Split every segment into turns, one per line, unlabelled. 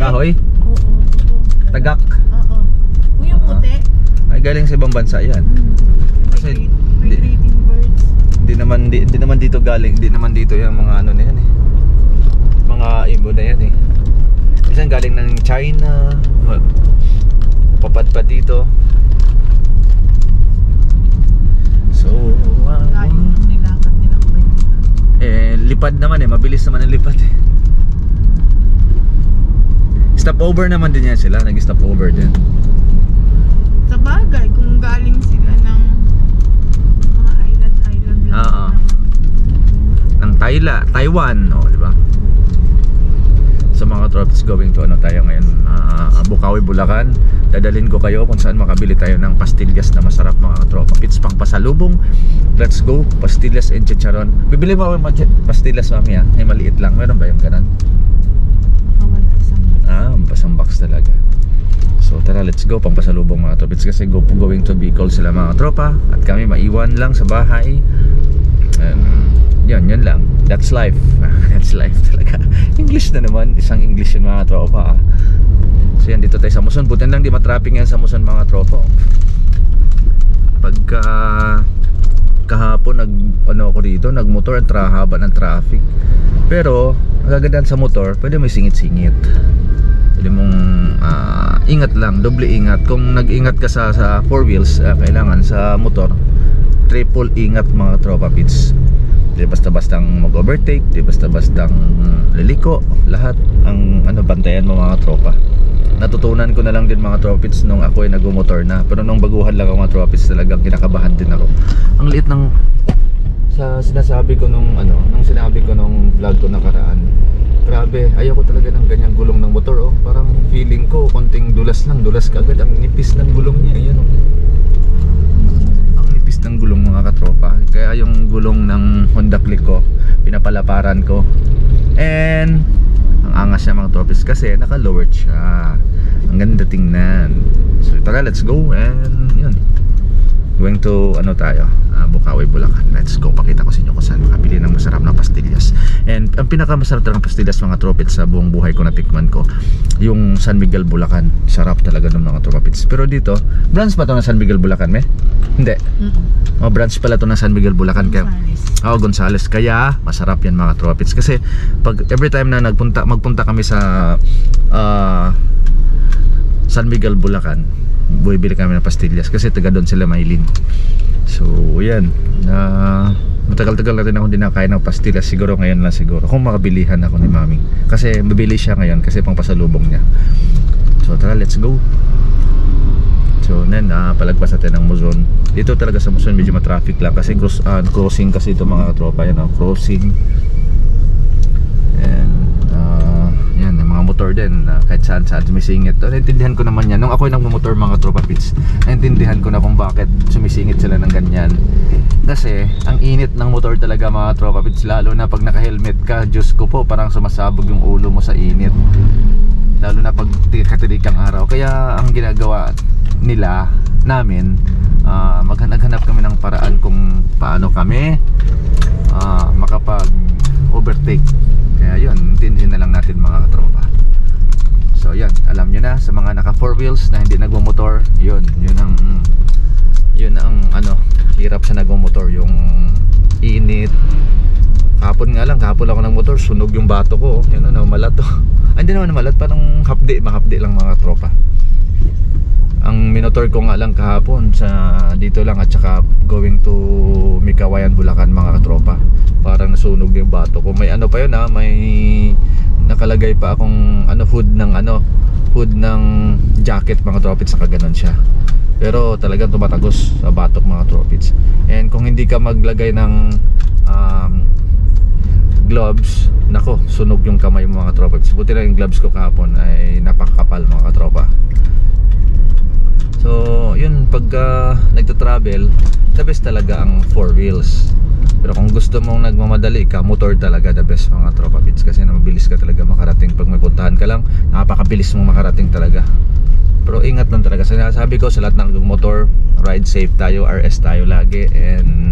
Kahoy?
Oo.
Tagak?
Oo. Kung yung puti.
Ay, galing sa ibang bansa yan. Kasi
Migrating birds.
Di naman dito galing, di naman dito yung mga ano na yan eh. Mga ibon na yan eh. Minsan galing ng China, papadpad dito. So,
Layo ng nilakad nilang bird.
lipad naman eh, mabilis naman ang lipad eh. Stopover naman din yan sila, nag-stopover din.
Sa bagay, kung galing sila ng mga island lang.
Oo. Ng Taiwan, oh, di ba? Sa mga tropics going to ano tayo ngayon, Bukawi, Bulacan. Dadalhin ko kayo kung saan makabili tayo ng pastillas na masarap mga tropa. Pits pang pasalubong. Let's go, pastillas and chicharon. Bibili mo ako ng pastillas, mami ha? Ay maliit lang, meron ba yung ganun?
Wala, isang
Pasang box talaga. So tara, let's go, pang pasalubong mga tropics. Kasi going to Bicol sila mga tropa. At kami maiwan lang sa bahay. Yun lang. That's life. That's life talaga. English na naman. Isang English yun mga tropa. So yan, dito tayo sa Muson. Butin lang di matraffic yan sa Muson mga tropa. Pagka kahapon ako dito, nagmotor ang haba ng traffic. Pero ang gagandaan sa motor, pwede may singit-singit. Pwede mong ingat lang, doble ingat. Kung nag-ingat ka sa four wheels, kailangan sa motor triple ingat mga tropa pits. Di basta-bastang mag-overtake, di basta-bastang liliko, lahat ang bantayan mo mga tropa. Natutunan ko na lang din mga tropa pits nung ako ay nag-motor na. Pero nung baguhan lang ako mga tropa pits, talagang kinakabahan din ako. Ang liit ng sinasabi ko nung sinabi ko nung vlog ko nakaraan. Grabe, ayoko talaga ng ganyang gulong ng motor, oh. Parang feeling ko konting dulas kaagad. Ang nipis ng gulong niya, ayan, oh. Ang nipis ng gulong mga katropa. Kaya yung gulong ng Honda Click ko, pinapalaparan ko. And ang angas niya mga tropis kasi naka-lowered siya. Ang ganda tingnan. So tara, let's go. And yun, going to tayo, Bukawi, Bulacan. Let's go, pakita ko sa inyo kung saan makabili ng masarap na pastillas. And ang pinakamasarap talagang pastillas mga tropits sa buong buhay ko na tikman ko, yung San Miguel, Bulacan. Sarap talaga ng mga tropits. Pero dito, branch pa to ng San Miguel, Bulacan, me? Hindi. Branch pala to ng San Miguel, Bulacan. Gonzales. Kaya masarap yan mga tropits. Kasi pag every time na magpunta kami sa San Miguel, Bulacan, bumibili kami ng pastillas kasi taga doon sila mahiling. So yan, matagal-tagal natin ako dinakain ng pastillas. Siguro ngayon lang siguro, kung makabilihan ako ni mami. Kasi mabili siya ngayon kasi pang pasalubong niya. So tara, let's go. So then, palagpas natin ng Muson. Dito talaga sa Muson medyo matraffic lang kasi crossing kasi ito mga tropa. Yan, crossing. And yan, yung mga motor din, kahit saan sumisingit. Naintindihan ko naman yan. Nung ako yung nagmumotor mga tropa pits, naintindihan ko na kung bakit sumisingit sila ng ganyan. Kasi ang init ng motor talaga mga tropa pits, lalo na pag naka-helmet ka. Diyos ko po, parang sumasabog yung ulo mo sa init, lalo na pag katilig ang araw. Kaya ang ginagawa namin, maghanap kami ng paraan kung paano kami makapag-overtake. Kaya yun, intindihin na lang natin mga katropa. So yan, alam nyo na, sa mga naka 4 wheels na hindi nagmumotor, yun ang hirap sa nagmumotor, yung init. Kahapon ako ng motor, sunog yung bato ko. Yan malat to. Hindi naman malat, parang mahapdi lang mga tropa. Ang minotor ko nga lang kahapon sa dito lang, at saka going to Mikawayan, Bulacan mga katropa, parang nasunog yung bato ko. May pa yun, may nakalagay pa akong hood ng jacket mga tropits, saka ganun siya. Pero talagang tumatagos sa batok mga tropits. And kung hindi ka maglagay ng gloves, nako, sunog yung kamay mo mga tropits. Buti lang yung gloves ko kahapon ay napakakapal mga katropa. So yun, pagka nagta-travel, the best talaga ang 4 wheels. Pero kung gusto mong nagmamadali ka, motor talaga the best mga tropa pits. Kasi mabilis ka talaga makarating. Pag may puntahan ka lang, napakabilis mong makarating talaga. Pero ingat lang talaga. Sinasabi ko sa lahat ng motor, ride safe tayo, RS tayo lagi. And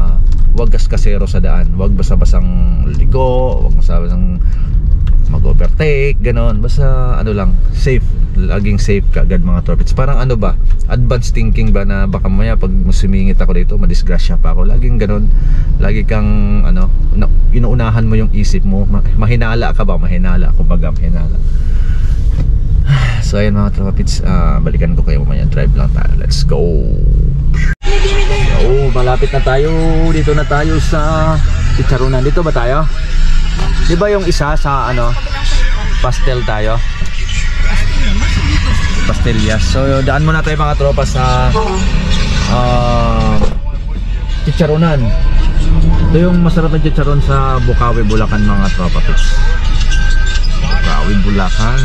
wag kaskasero sa daan. Wag basa-basang liko, wag basa-basang mag-overtake steak, ganon. Basta ano lang, safe. Laging safe ka agad mga tropits. Parang ano ba, advanced thinking ba na baka mamaya pag sumingit ako dito, madisgrasya pa ako. Laging ganon. Lagi kang ano, inuunahan mo yung isip mo. Mahinala ka ba? Mahinala. Kumbaga mahinala. So ayan mga tropits, balikan ko kayo mamaya. Drive lang tayo. Let's go. So malapit na tayo. Dito na tayo sa Chicharonan. Dito ba tayo? Di ba yung isa sa ano, pastel tayo? Pastillas. So daan muna tayo mga tropa sa Chicharonan. Ito yung masarap na chicharon sa Bukawi, Bulacan mga tropa pits. Bukawi, Bulacan.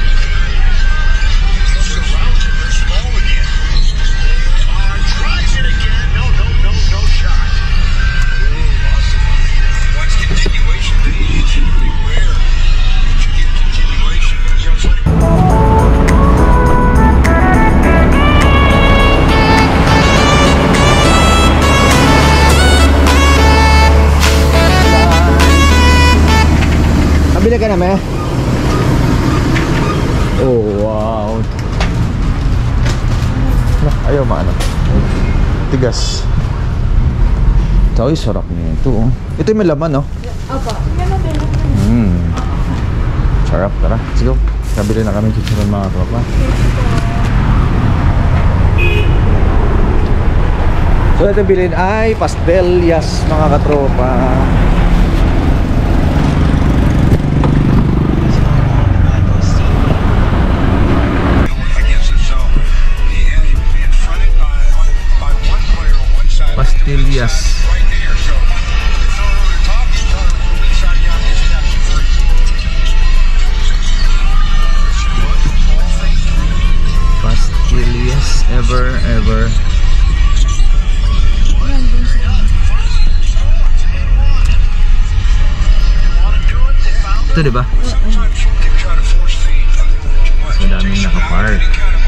Kabila ka na, me? Oh, wow. Ayaw maano. Tigas. Ito ay sarap niya ito. Oh. Ito yung may laman, no?
Opo. Yan natin.
Sarap, tara. Let's go. Kabila na kami chicharon mga tropa. So ito bilhin ay pastillas mga katropa. Pastillas. Pastillas ever. Ito diba? So daming nakapark.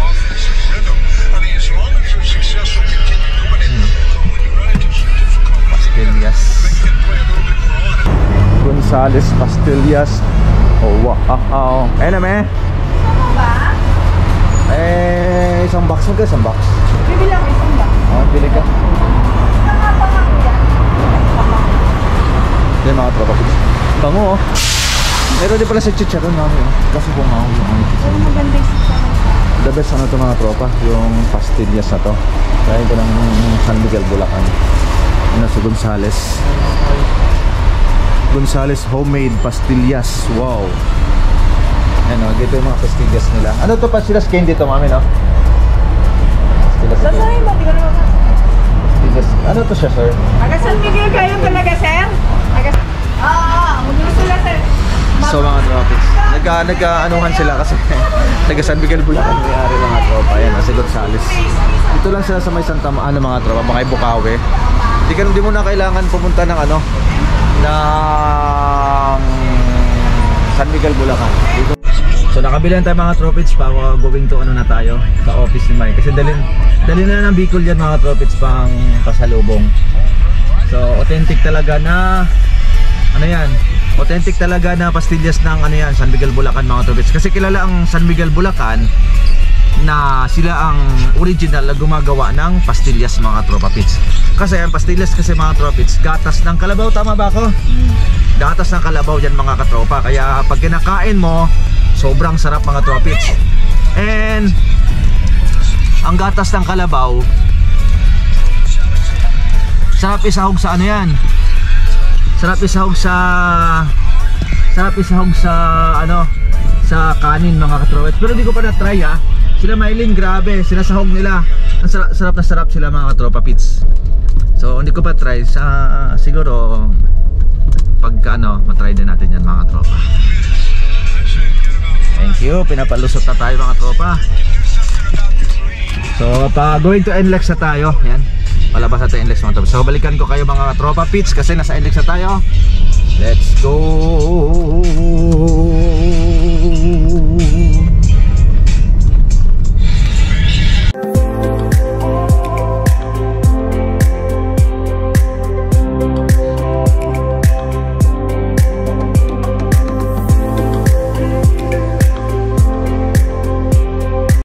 Pastillas. Gonzales Pastillas. Oh wow. Ayun na me.
Ba?
Isang box mo ka, isang box.
Bibili ako isang ba?
Oh, bili ka. Yan mga tropa ko. Bango oh. Meron din pala sa chicharon namin. Kasi bungaw yung mga chicharon.
Pero maganda yung chicharon.
The best ano to mga tropa, yung pastillas na to. Kaya ito ng San Miguel, Bulacan. Ano si Gonzales. Gonzales homemade pastillas. Wow. Ano, dito yung mga pastillas nila. Ano to pastillas cane dito, mami, no? Pastillas cane.
Sasahin ba? Di ko naman.
Pastillas. Ano to siya, sir?
Taga San Miguel kayo talaga, sir? Oo, magluto lang, sir.
So mga tropits, nagka-anuhan sila kasi taga San Miguel, Bulacan may-ari mga tropa. Ayan, si Gonzales. Dito lang sila sa may Santa Maana mga tropa, mga Bukawi. Di mo na kailangan pumunta ng ano, ng San Miguel, Bulacan. Dito. So nakabilan tayo mga tropits pa, going to ano na tayo sa office ni Mike. Kasi dali na ng Bicol yan mga tropits pang pasalubong. So authentic talaga na ano yan, authentic talaga na pastillas ng ano yan, San Miguel, Bulacan mga tropits. Kasi kilala ang San Miguel, Bulacan na sila ang original na gumagawa ng pastillas mga tropa pits. Kasi ang pastillas kasi mga tropits, gatas ng kalabaw, tama ba ako? Gatas ng kalabaw yan mga katropa. Kaya pag kinakain mo, sobrang sarap mga tropits. And ang gatas ng kalabaw, sarap isahog sa ano yan, sarap isahog sa ano, sa kanin mga katropits. Pero hindi ko pa na-try ha. Sila Mylene, grabe, sinasahog nila. Ang sarap na sarap sila mga katropa pits. So hindi ko pa try, siguro pagka ano, matry din natin yan mga tropa. Thank you, pinapalusot na tayo mga tropa. So going to NLEX na tayo. Yan, palabas natin NLEX mga tropa. So balikan ko kayo mga tropa pits kasi nasa NLEX na tayo. Let's go.